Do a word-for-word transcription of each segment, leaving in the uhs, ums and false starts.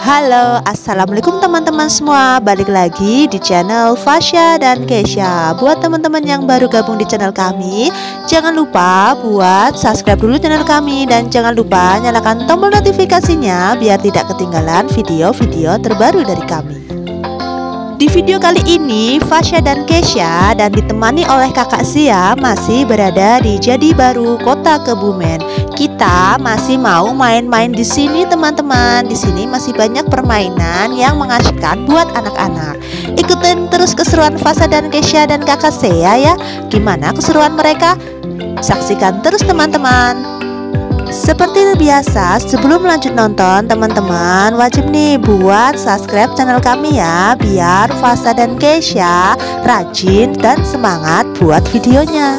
Halo, assalamualaikum teman-teman semua. Balik lagi di channel Fasya dan Kesya. Buat teman-teman yang baru gabung di channel kami, jangan lupa buat subscribe dulu channel kami. Dan jangan lupa nyalakan tombol notifikasinya biar tidak ketinggalan video-video terbaru dari kami. Di video kali ini, Fasya dan Kesya dan ditemani oleh kakak Sia masih berada di Jadi Baru, Kota Kebumen. Kita masih mau main-main di sini, teman-teman. Di sini masih banyak permainan yang mengasihkan buat anak-anak. Ikutin terus keseruan Fasya dan Kesya dan kakak Sia ya. Gimana keseruan mereka? Saksikan terus, teman-teman. Seperti biasa, sebelum lanjut nonton, teman-teman wajib nih buat subscribe channel kami ya, biar Fasya dan Kesya rajin dan semangat buat videonya.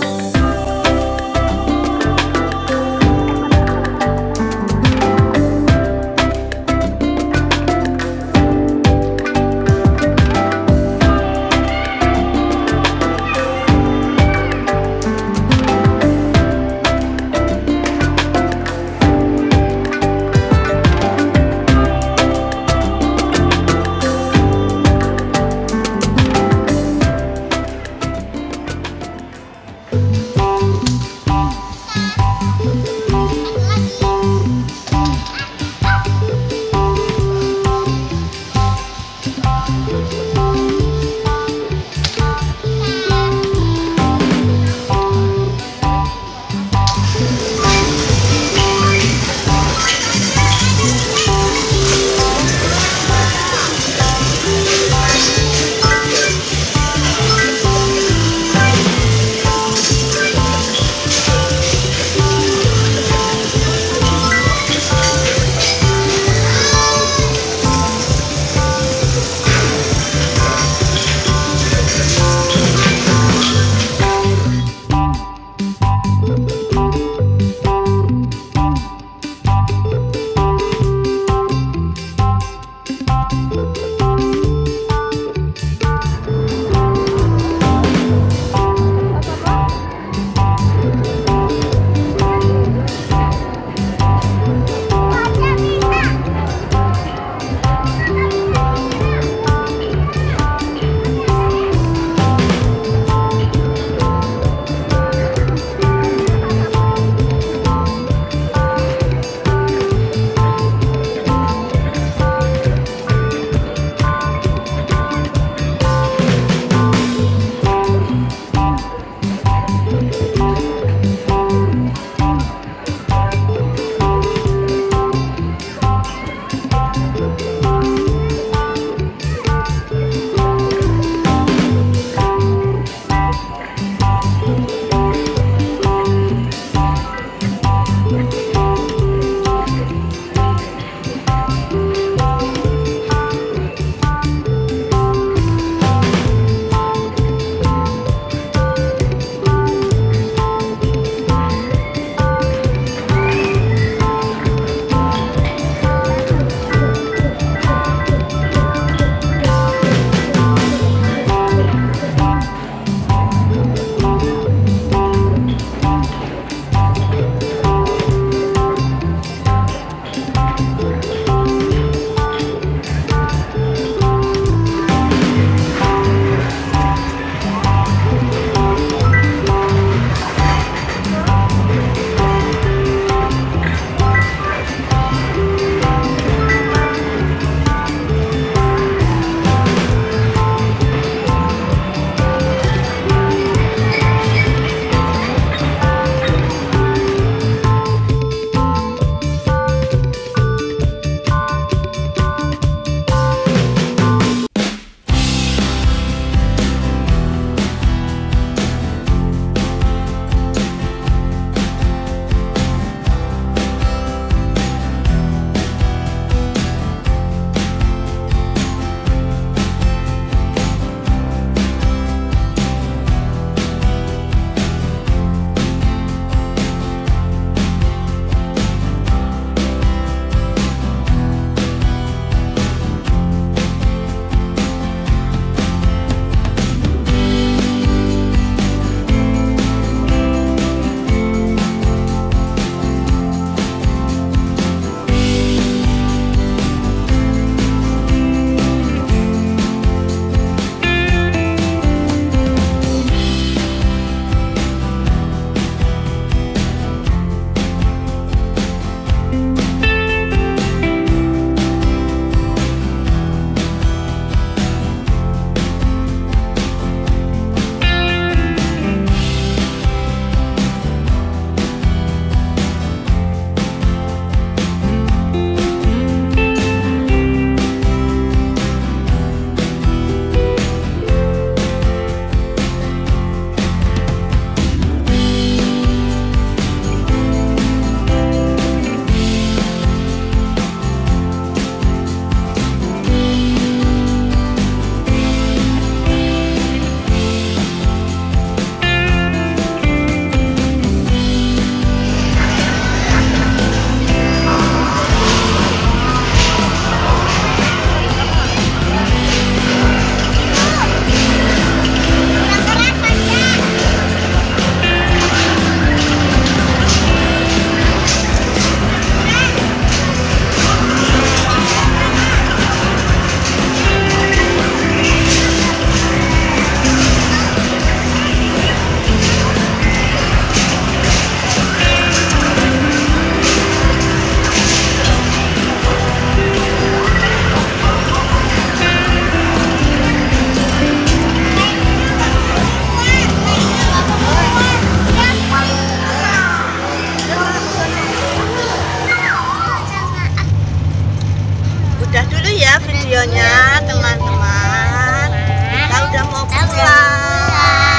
udah dulu ya videonya teman-teman. Kita udah mau pulang.